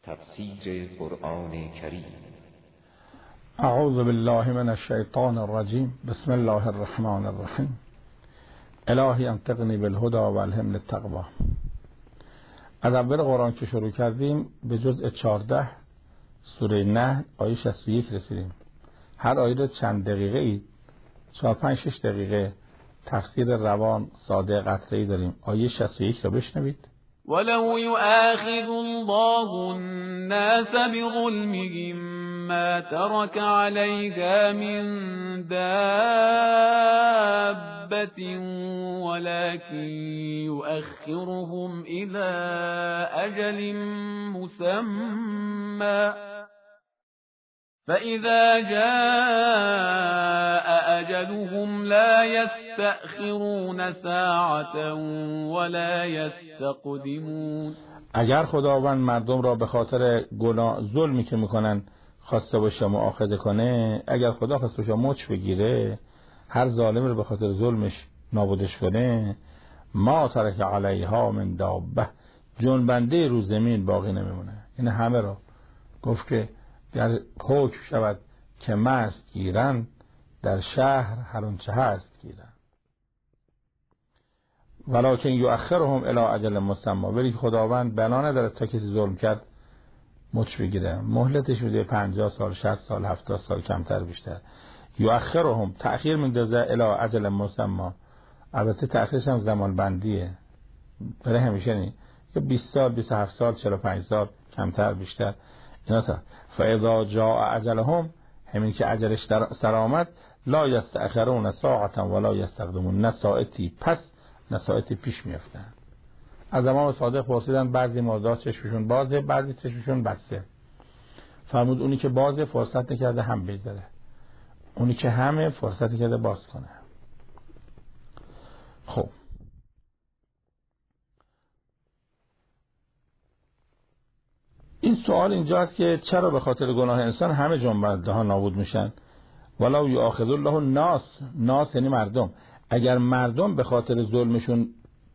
تفسیر قرآن کریم. اعوذ بالله من الشیطان الرجیم. بسم الله الرحمن الرحیم. الهی انطقنی بالهدى والهمنی التقوی. از اول قرآن که شروع کردیم به جزء 14 سوره نحل آیه 61 رسیدیم. هر آیه رو چند دقیقه ای 4-5-6 دقیقه تفسیر روان ساده قطعی داریم. آیه 61 رو بشنوید. ولو يؤاخذ الله الناس بظلمهم ما ترك عليها من دابة ولكن يؤخرهم إلى أجل مسمى فإذا جاء أجلهم لا يستأخرون ساعة ولا يستقدمون. اگر خداوند مردم را به خاطر گناه ظلمی که میکنن خواسته باشه مؤاخذه کنه، اگر خدا خواسته باشه مچ بگیره هر ظالم رو به خاطر ظلمش نابودش کنه، ما ترک علیها من دابه، جنبنده رو زمین باقی نمیمونه. این همه را گفت که در حکم شود که مست گیرن در شهر هر آنچه هست گیرن. ولکن یؤخرهم الی اجل مسمى، ولی خداوند بنا نداره تا کسی ظلم کرد مچ بگیره، مهلتش میده 50 سال 60 سال 70 سال کمتر بیشتر. یؤخرهم تأخیر میندازه الی اجل مسمى، البته تأخیرش هم زمان بندیه، برای همیشه نی، یا 20 سال 27 سال 45 سال کمتر بیشتر. اینا تا فاذا جاء اجلهم، همین که اجلش سر آمد، لا یستأخرون ساعتا ولا یستقدمون، نه ساعتی پس نه ساعتی پیش میافتن. از امام صادق پرسیدن بعضی مردا چشمشون بازه بعضی چشمشون بسته، فرمود اونی که بازه فرصت نکرده هم بذاره، اونی که همه فرصت نکرده باز کنه. خب این سوال اینجاست که چرا به خاطر گناه انسان همه جنبنده ها نابود میشن؟ ولو یؤاخذ الله الناس، ناس یعنی مردم، اگر مردم به خاطر ظلمشون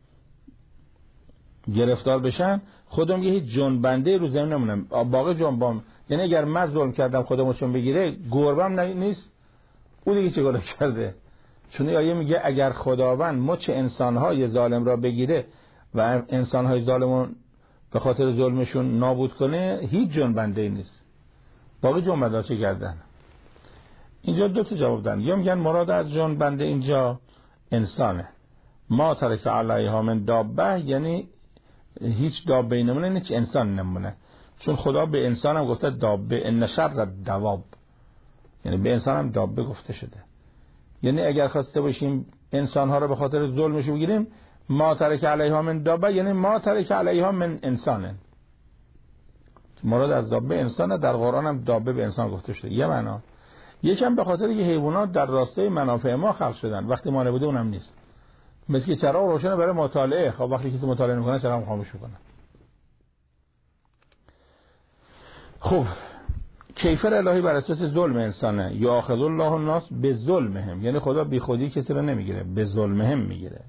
گرفتار بشن خودم یه هیچ جنبنده رو زمین نمونه، باقی جنبام، یعنی اگر من ظلم کردم خودمون بگیره گربم نیست، اون دیگه چه گناه کرده؟ چون آیه میگه اگر خداوند مچ انسانهای ظالم را بگیره و انسانهای ظالمون به خاطر ظلمشون نابود کنه هیچ جنبنده‌ای نیست، باقی جنبنده چه کردن؟ اینجا دو تا جواب دادن. یا میگن مراد از جنبنده اینجا انسانه، ما ترک علیها من دابه، یعنی هیچ دابه‌ای نمونه، هیچ انسان نمونه، چون خدا به انسان هم گفته دابه، ان شر الدواب، یعنی به انسان هم دابه گفته شده. یعنی اگر خواسته باشیم انسانها رو به خاطر ظلمش بگیریم، ما ترک علیها من دابه یعنی ما ترک علیها من انسانه، مراد از دابه انسانه. در قرآن هم دابه به انسان گفته شده. یه معنا، یکم به خاطر که حیوانات در راستای منافع ما خلق شدن، وقتی ما نبوده اونم نیست، مثل که چراغ روشنه برای مطالعه، خب وقتی که مطالعه میکنه چراغ خاموش میکنه. خب کیفر الهی بر اساس ظلم انسانه. یؤاخذ الله الناس بظلمهم، یعنی خدا بی خودی کسی رو نمیگیره، به ظلمهم میگیره.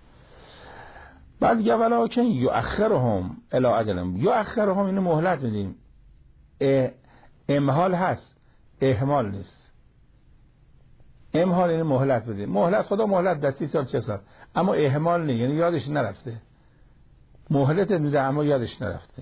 بعد یا ولکن یؤخرهم الی اجل، یؤخرهم اینو مهلت میدیم، امهال هست اهمال نیست. امهال یعنی مهلت بدیم، مهلت خدا مهلت در 30 سال 40 سال، اما اهمال نه، یعنی یادش نرفته، مهلت میده اما یادش نرفته.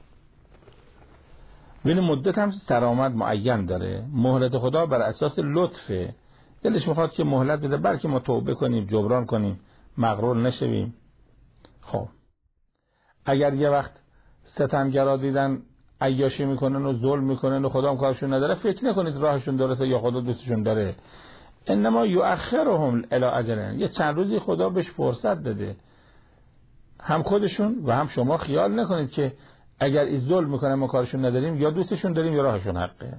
ولی مدت هم سرآمد معین داره. مهلت خدا بر اساس لطفه، دلش میخواد که مهلت بده بلکه ما توبه کنیم، جبران کنیم، مغرور نشویم. خب اگر یه وقت ستمگرا دیدن عیاشی میکنن و ظلم میکنن و خدا هم کارشون نداره، فکر نکنید راهشون درسته یا خدا دوستشون داره. انما یؤخرهم الی اجل، یه چند روزی خدا بهش فرصت داده، هم خودشون و هم شما خیال نکنید که اگر این ظلم میکنن ما کارشون نداریم، یا دوستشون داریم یا راهشون حقه.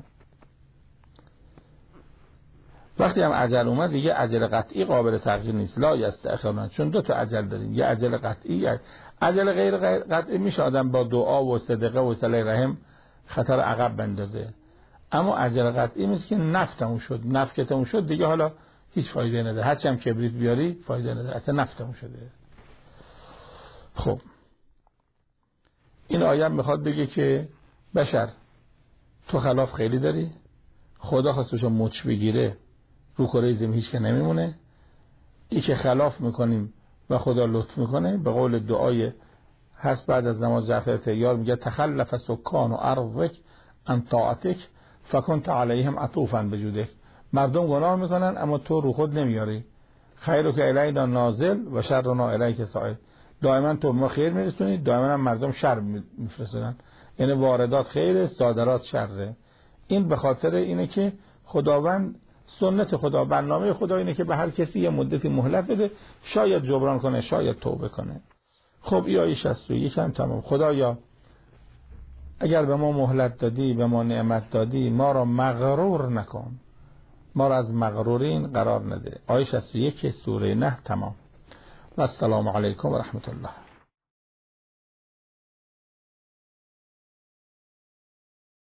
وقتی هم اجل اومد دیگه اجل قطعی قابل تغییر نیست، لا یستأخرون، چون دو تا اجل داریم، یه اجل قطعی، اجل غیر قطعی میشه آدم با دعا و صدقه و صله رحم خطر عقب بندازه، اما اجل قطعی میشه که نفتمون شد، نفکتمون شد دیگه، حالا هیچ فایده نداره، هرچی هم کبریت بیاری فایده نداره، اصلا نفتمون شده. خب این آیه میخواد بگه که بشر تو خلاف خیلی داری، خدا خواستشو مچ بگیره رو کره زمین هیچ که نمیمونه، ای که خلاف میکنیم و خدا لطف میکنه. به قول دعای هست بعد از نماز جعفر تیار میگه تخلف سکان و ارضک ان طاعتک فکنت علیهم عطوفا بجودک. مردم گناه میکنن اما تو رو خود نمیاری. خیر که الینا نازل و شرنا الیک سائل. دائما تو ما خیر میرسونی، دائما هم مردم شر میفرستن. یعنی واردات خیره، صادرات شره. این به خاطر اینه که خداوند سنت خدا، برنامه خدا اینه که به هر کسی یه مدتی مهلت بده، شاید جبران کنه، شاید توبه کنه. خب آیه 61 هم تمام. خدایا اگر به ما مهلت دادی، به ما نعمت دادی، ما را مغرور نکن، ما را از مغرورین قرار نده. آیه 61 سوره نحل تمام. و السلام علیکم و رحمت الله.